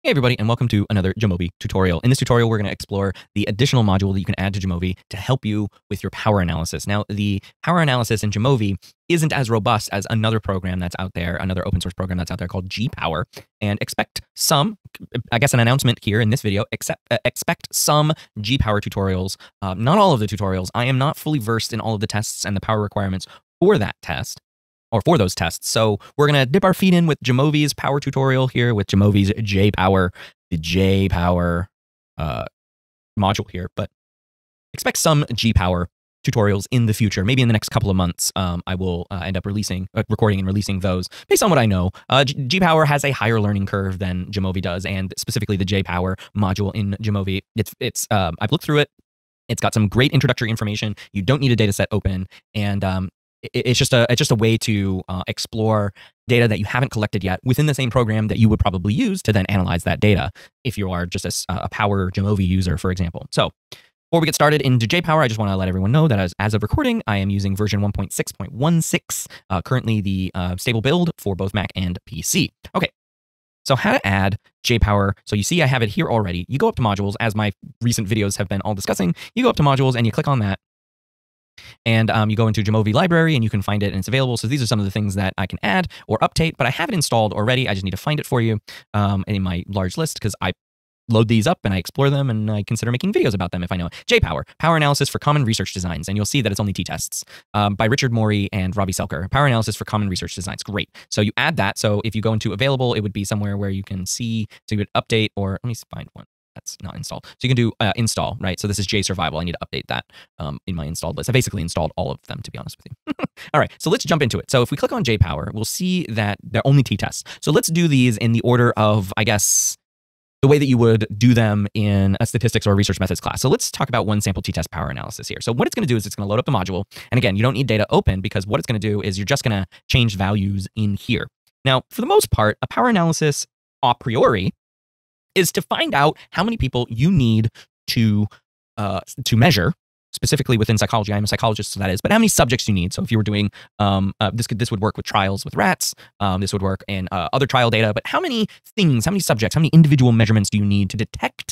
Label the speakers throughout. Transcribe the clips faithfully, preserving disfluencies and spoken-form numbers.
Speaker 1: Hey everybody, and welcome to another Jamovi tutorial. In this tutorial, we're going to explore the additional module that you can add to Jamovi to help you with your power analysis. Now, the power analysis in Jamovi isn't as robust as another program that's out there, another open source program that's out there called jPower, and expect some, I guess an announcement here in this video, except, uh, expect some jPower tutorials, uh, not all of the tutorials. I am not fully versed in all of the tests and the power requirements for that test. Or for those tests. So we're going to dip our feet in with Jamovi's power tutorial here with Jamovi's jPower, the jPower uh, module here. But expect some jPower tutorials in the future. Maybe in the next couple of months, um, I will uh, end up releasing, uh, recording and releasing those based on what I know. Uh, jPower has a higher learning curve than Jamovi does, and specifically the jPower module in Jamovi. It's, it's um, I've looked through it. It's got some great introductory information. You don't need a data set open, and um, it's just a it's just a way to uh, explore data that you haven't collected yet within the same program that you would probably use to then analyze that data if you are just a, a power Jamovi user, for example. So before we get started into jPower, I just want to let everyone know that as, as of recording, I am using version one point six point one six, uh, currently the uh, stable build for both Mac and P C. Okay. So how to add jPower. So you see I have it here already. You go up to modules, as my recent videos have been all discussing. You go up to modules and you click on that. And um, you go into Jamovi library and you can find it and it's available. So these are some of the things that I can add or update, but I have it installed already. I just need to find it for you um, in my large list because I load these up and I explore them and I consider making videos about them if I know it. jPower, Power Analysis for Common Research Designs. And you'll see that it's only t-tests um, by Richard Morey and Robbie Selker. Power Analysis for Common Research Designs. Great. So you add that. So if you go into available, it would be somewhere where you can see, so you would update or let me find one. That's not installed. So you can do uh, install, right? So this is JSurvival. I need to update that um, in my installed list. I basically installed all of them, to be honest with you. All right, so let's jump into it. So if we click on jPower, we'll see that they're only t-tests. So let's do these in the order of, I guess, the way that you would do them in a statistics or research methods class. So let's talk about one sample t-test power analysis here. So what it's going to do is it's going to load up the module. And again, you don't need data open because what it's going to do is you're just going to change values in here. Now, for the most part, a power analysis a priori is to find out how many people you need to uh, to measure, specifically within psychology. I'm a psychologist, so that is, but how many subjects you need. So if you were doing, um, uh, this could this would work with trials with rats, um, this would work in uh, other trial data, but how many things, how many subjects, how many individual measurements do you need to detect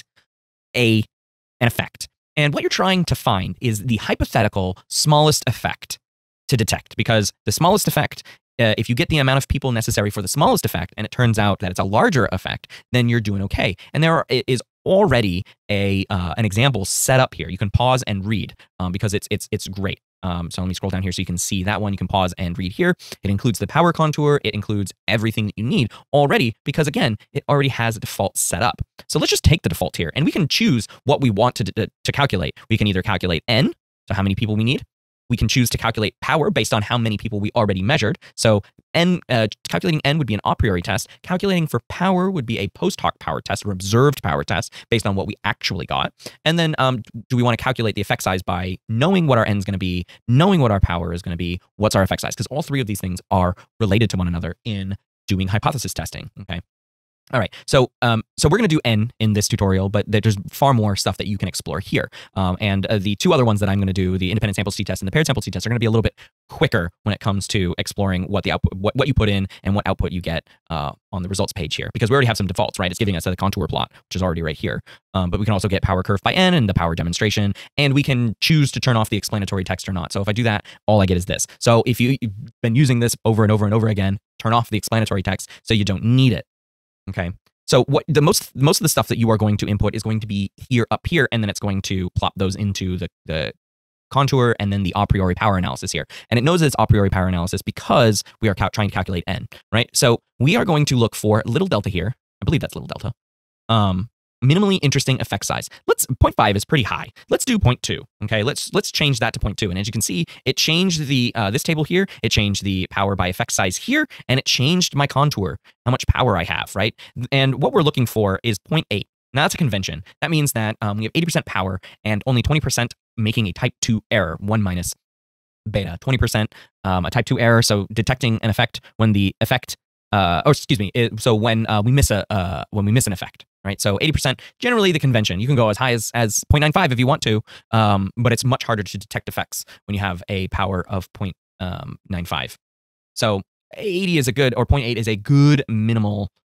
Speaker 1: a an effect? And what you're trying to find is the hypothetical smallest effect to detect, because the smallest effect, Uh, if you get the amount of people necessary for the smallest effect, and it turns out that it's a larger effect, then you're doing okay. And there are, is already a uh, an example set up here. You can pause and read um, because it's it's it's great. Um, so let me scroll down here so you can see that one. You can pause and read here. It includes the power contour. It includes everything that you need already because, again, it already has a default set up. So let's just take the default here, and we can choose what we want to, to, to calculate. We can either calculate N, so how many people we need. We can choose to calculate power based on how many people we already measured. So N, uh, calculating N would be an a priori test. Calculating for power would be a post hoc power test or observed power test based on what we actually got. And then um, do we want to calculate the effect size by knowing what our N is going to be, knowing what our power is going to be, what's our effect size? Because all three of these things are related to one another in doing hypothesis testing, okay? All right, so um, so we're going to do N in this tutorial, but there's far more stuff that you can explore here. Um, and uh, the two other ones that I'm going to do, the independent samples t-test and the paired samples t-test, are going to be a little bit quicker when it comes to exploring what the output, what, what you put in and what output you get uh, on the results page here, because we already have some defaults, right? It's giving us a contour plot, which is already right here. Um, but we can also get power curve by N and the power demonstration, and we can choose to turn off the explanatory text or not. So if I do that, all I get is this. So if you, you've been using this over and over and over again, turn off the explanatory text so you don't need it, okay? So what the most most of the stuff that you are going to input is going to be here up here, and then it's going to plop those into the, the contour and then the a priori power analysis here. And it knows that it's a priori power analysis because we are trying to calculate N, right? So we are going to look for little delta here. I believe that's little delta. Um, minimally interesting effect size. Let's zero point five is pretty high. Let's do zero point two. Okay, let's let's change that to zero point two. And as you can see, it changed the uh, this table here. It changed the power by effect size here, and it changed my contour, how much power I have, right? And what we're looking for is zero point eight. Now that's a convention. That means that um, we have eighty percent power and only twenty percent making a type two error, one minus beta, twenty percent um, a type two error. So detecting an effect when the effect, uh, or excuse me, it, so when uh, we miss a uh, when we miss an effect. Right, so eighty percent, generally the convention. You can go as high as, as zero point nine five if you want to, um, but it's much harder to detect effects when you have a power of zero point nine five. So eighty is a good, or zero point eight is a good minimal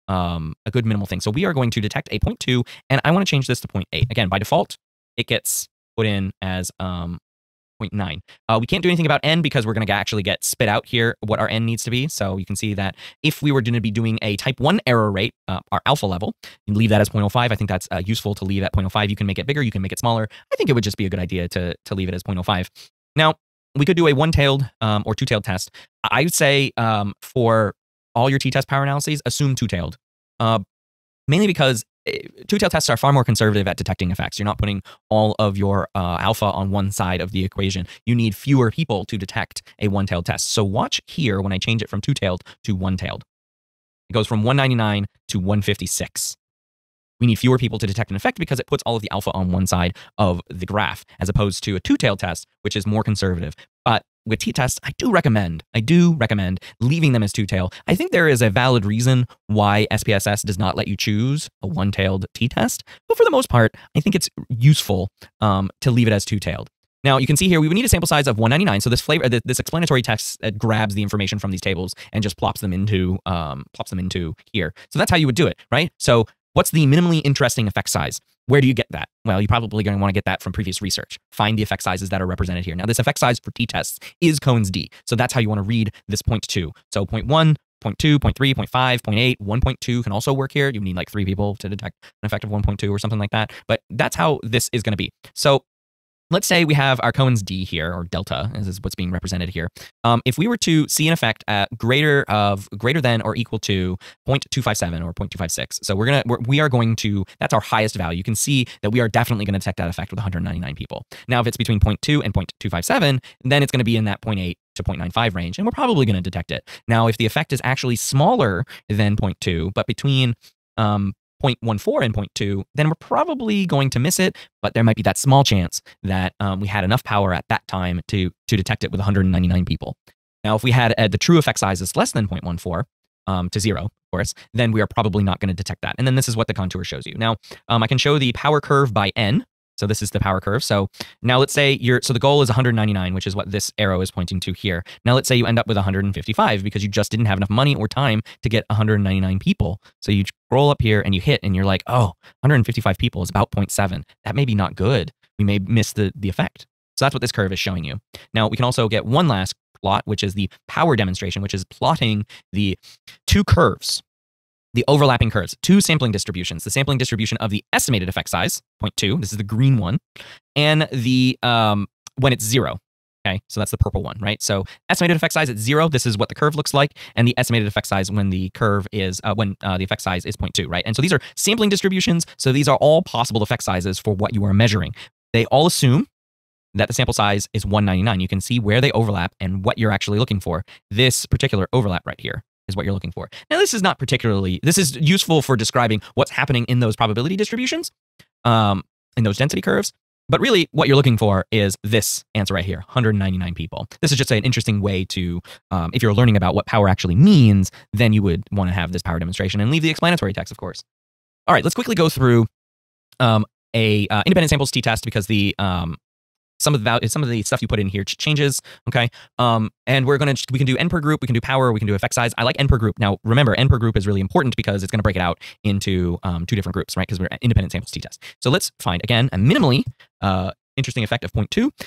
Speaker 1: um, a good minimal thing. So we are going to detect a zero point two, and I want to change this to zero point eight. Again, by default, it gets put in as um, zero point nine. Uh, we can't do anything about n because we're going to actually get spit out here what our n needs to be. So you can see that if we were going to be doing a type one error rate, uh, our alpha level, you leave that as zero point zero five. I think that's uh, useful to leave at zero point zero five. You can make it bigger. You can make it smaller. I think it would just be a good idea to, to leave it as zero point zero five. Now, we could do a one-tailed um, or two-tailed test. I would say um, for all your t-test power analyses, assume two-tailed. Uh, mainly because two-tailed tests are far more conservative at detecting effects. You're not putting all of your uh, alpha on one side of the equation. You need fewer people to detect a one-tailed test. So watch here when I change it from two-tailed to one-tailed. It goes from one ninety-nine to one fifty-six. We need fewer people to detect an effect because it puts all of the alpha on one side of the graph, as opposed to a two-tailed test, which is more conservative. But with t-tests, I do recommend, I do recommend leaving them as two-tail. I think there is a valid reason why S P S S does not let you choose a one-tailed t-test, but for the most part, I think it's useful um, to leave it as two-tailed. Now, you can see here, we would need a sample size of one ninety-nine. So this flavor, this explanatory text uh, grabs the information from these tables and just plops them into, um, plops them into here. So that's how you would do it, right? So what's the minimally interesting effect size? Where do you get that? Well, you're probably going to want to get that from previous research. Find the effect sizes that are represented here. Now, this effect size for t-tests is Cohen's d. So that's how you want to read this zero point two. So zero point one, zero point two, zero point three, zero point five, zero point eight, one point two can also work here. You need like three people to detect an effect of one point two or something like that. But that's how this is going to be. So let's say we have our Cohen's d here, or delta, as is what's being represented here. Um, if we were to see an effect at greater of greater than or equal to zero point two five seven or zero point two five six, so we're gonna we're, we are going to that's our highest value. You can see that we are definitely going to detect that effect with one hundred ninety-nine people. Now, if it's between zero point two and zero point two five seven, then it's going to be in that zero point eight to zero point nine five range, and we're probably going to detect it. Now, if the effect is actually smaller than zero point two, but between um, zero point one four and zero point two, then we're probably going to miss it, but there might be that small chance that um, we had enough power at that time to, to detect it with one hundred ninety-nine people. Now, if we had uh, the true effect size is less than zero point one four, um, to zero, of course, then we are probably not going to detect that. And then this is what the contour shows you. Now, um, I can show the power curve by n. So this is the power curve. So now let's say you're, so the goal is one hundred ninety-nine, which is what this arrow is pointing to here. Now let's say you end up with one hundred fifty-five because you just didn't have enough money or time to get one hundred ninety-nine people. So you scroll up here and you hit and you're like, oh, one hundred fifty-five people is about zero point seven. That may be not good. We may miss the, the effect. So that's what this curve is showing you. Now we can also get one last plot, which is the power demonstration, which is plotting the two curves. The overlapping curves, two sampling distributions, the sampling distribution of the estimated effect size, zero point two, this is the green one, and the, um, when it's zero, okay? So that's the purple one, right? So estimated effect size at zero, this is what the curve looks like, and the estimated effect size when the curve is, uh, when uh, the effect size is zero point two, right? And so these are sampling distributions, so these are all possible effect sizes for what you are measuring. They all assume that the sample size is one ninety-nine. You can see where they overlap and what you're actually looking for. This particular overlap right here is what you're looking for. Now, this is not particularly, this is useful for describing what's happening in those probability distributions, um, in those density curves. But really, what you're looking for is this answer right here, one hundred ninety-nine people. This is just an interesting way to, um, if you're learning about what power actually means, then you would want to have this power demonstration and leave the explanatory text, of course. All right, let's quickly go through um, a uh, independent samples t-test because the um, some of the value, some of the stuff you put in here changes, okay? Um, and we're gonna, we can do n per group, we can do power, we can do effect size. I like n per group. Now, remember, n per group is really important because it's gonna break it out into um, two different groups, right? Because we're independent samples t-test. So let's find, again, a minimally uh, interesting effect of zero point two,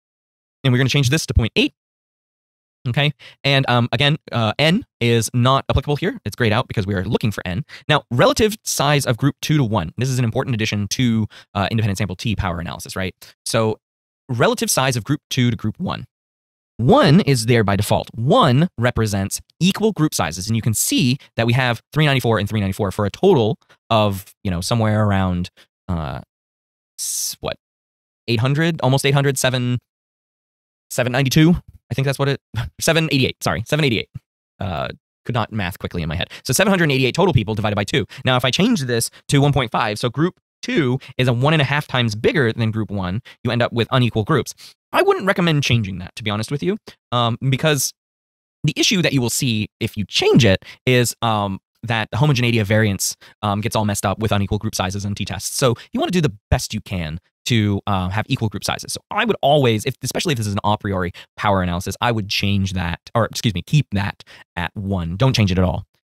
Speaker 1: and we're gonna change this to zero point eight, okay? And um, again, uh, n is not applicable here. It's grayed out because we are looking for n. Now, relative size of group two to one. This is an important addition to uh, independent sample T power analysis, right? So relative size of group two to group one. One is there by default. One represents equal group sizes. And you can see that we have three ninety-four and three ninety-four for a total of, you know, somewhere around, uh, what, eight hundred, almost eight hundred, seven, seven ninety-two. I think that's what it, seven eighty-eight, sorry, seven eighty-eight. Uh, could not math quickly in my head. So seven hundred eighty-eight total people divided by two. Now, if I change this to one point five, so group two is a one and a half times bigger than group one, you end up with unequal groups. I wouldn't recommend changing that, to be honest with you, um, because the issue that you will see if you change it is um, that the homogeneity of variance um, gets all messed up with unequal group sizes and t-tests. So you want to do the best you can to uh, have equal group sizes. So I would always, if especially if this is an a priori power analysis, I would change that, or excuse me, keep that at one. Don't change it at all.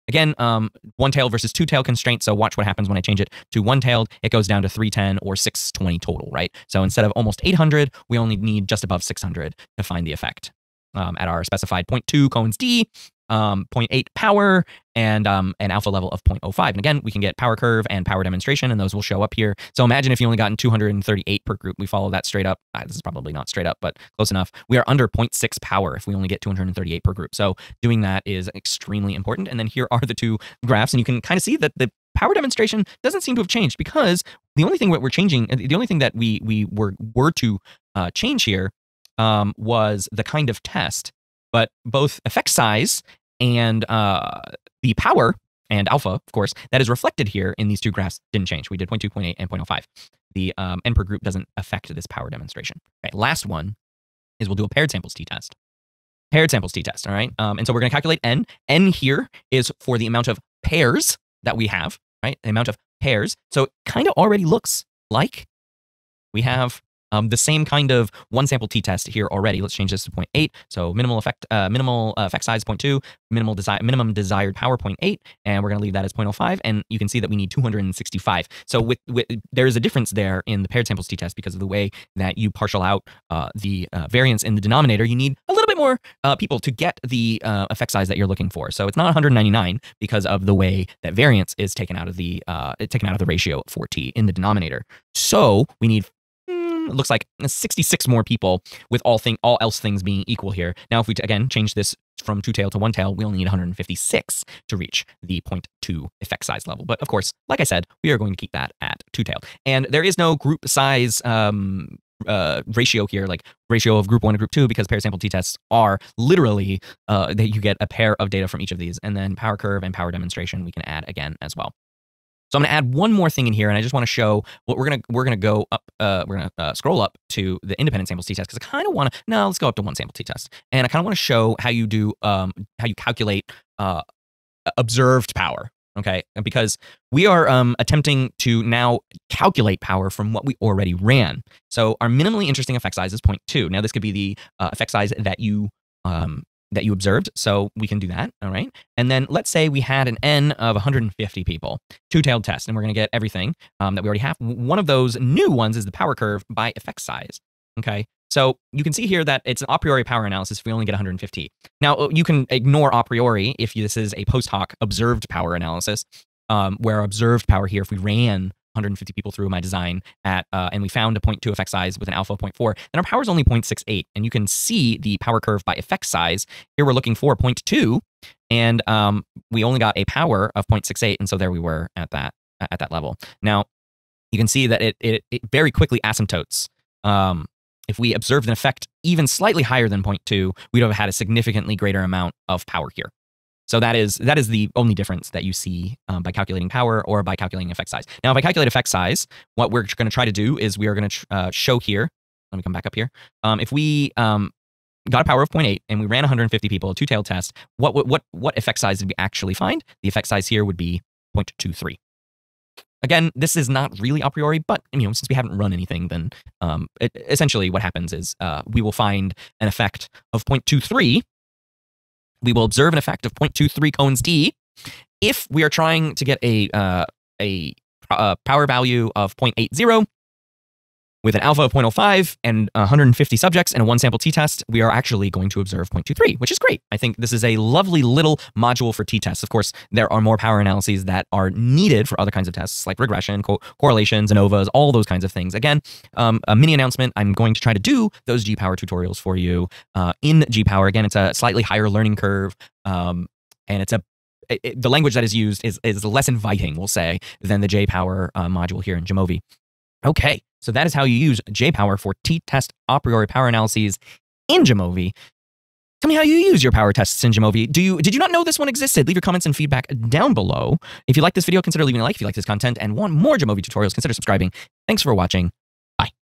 Speaker 1: Again, um, one-tailed versus two-tailed constraint. So watch what happens when I change it to one-tailed. It goes down to three ten or six twenty total, right? So instead of almost eight hundred, we only need just above six hundred to find the effect um, at our specified zero point two Cohen's D, um, zero point eight power, and um, an alpha level of zero point zero five. And again, we can get power curve and power demonstration, and those will show up here. So imagine if you only gotten two hundred thirty-eight per group. We follow that straight up. Ah, this is probably not straight up, but close enough. We are under zero point six power if we only get two hundred thirty-eight per group. So doing that is extremely important. And then here are the two graphs, and you can kind of see that the power demonstration doesn't seem to have changed, because the only thing that we're changing, the only thing that we we were were to uh, change here um, was the kind of test. But both effect size and uh, the power and alpha, of course, that is reflected here in these two graphs didn't change. We did zero point two, zero point eight, and zero point zero five. The um, n per group doesn't affect this power demonstration. Okay, last one is we'll do a paired samples t-test. Paired samples t-test, all right? Um, and so we're going to calculate n. N here is for the amount of pairs that we have, right? The amount of pairs. So it kind of already looks like we have Um, the same kind of one sample t-test here already. Let's change this to zero point eight. So minimal effect, uh, minimal uh, effect size zero point two, minimal desi minimum desired power zero point eight, and we're going to leave that as zero point zero five. And you can see that we need two hundred sixty-five. So with, with there is a difference there in the paired samples t-test because of the way that you partial out uh, the uh, variance in the denominator. You need a little bit more uh, people to get the uh, effect size that you're looking for. So it's not one hundred ninety-nine because of the way that variance is taken out of the uh, taken out of the ratio for t in the denominator. So we need, it looks like sixty-six more people with all thing all else things being equal here. Now, if we again change this from two-tailed to one-tailed, we only need one hundred fifty-six to reach the zero point two effect size level. But of course, like I said, we are going to keep that at two-tailed. And there is no group size um, uh, ratio here, like ratio of group one to group two, because paired sample t-tests are literally uh, that you get a pair of data from each of these, and then power curve and power demonstration we can add again as well. So I'm going to add one more thing in here, and I just want to show what we're going to we're going to go up. Uh, we're going to uh, scroll up to the independent samples t-test, because I kind of want to. No, let's go up to one sample t-test, and I kind of want to show how you do um, how you calculate uh, observed power. Okay, because we are um, attempting to now calculate power from what we already ran. So our minimally interesting effect size is zero point two. Now this could be the uh, effect size that you um, that you observed. So we can do that, all right? And then let's say we had an N of one hundred fifty people, two-tailed test, and we're going to get everything um, that we already have. One of those new ones is the power curve by effect size, okay? So you can see here that it's an a priori power analysis if we only get one hundred fifty. Now, you can ignore a priori if this is a post hoc observed power analysis, um, where observed power here, if we ran one hundred fifty people through my design at, uh, and we found a zero point two effect size with an alpha of zero point four, then our power is only zero point six eight. And you can see the power curve by effect size. Here we're looking for zero point two, and um, we only got a power of zero point six eight, and so there we were at that at that level. Now, you can see that it, it, it very quickly asymptotes. Um, if we observed an effect even slightly higher than zero point two, we'd have had a significantly greater amount of power here. So that is that is the only difference that you see um, by calculating power or by calculating effect size. Now, if I calculate effect size, what we're going to try to do is we are going to uh, show here. Let me come back up here. Um, if we um, got a power of zero point eight and we ran one hundred fifty people, a two-tailed test, what, what, what, what effect size did we actually find? The effect size here would be zero point two three. Again, this is not really a priori, but you know, since we haven't run anything, then um, it, essentially what happens is uh, we will find an effect of zero point two three. We will observe an effect of zero point two three Cohen's D. If we are trying to get a uh, a uh, power value of zero point eight zero with an alpha of zero point zero five and one hundred fifty subjects and a one sample t-test, we are actually going to observe zero point two three, which is great. I think this is a lovely little module for t-tests. Of course, there are more power analyses that are needed for other kinds of tests like regression, co correlations, ANOVAs, all those kinds of things. Again, um, a mini announcement, I'm going to try to do those jPower tutorials for you uh, in jPower. Again, it's a slightly higher learning curve, um, and it's a it, it, the language that is used is, is less inviting, we'll say, than the jPower uh, module here in Jamovi. Okay, so that is how you use jPower for t-test a priori power analyses in Jamovi. Tell me how you use your power tests in Jamovi. Do you, did you not know this one existed? Leave your comments and feedback down below. If you like this video, consider leaving a like. If you like this content and want more Jamovi tutorials, consider subscribing. Thanks for watching.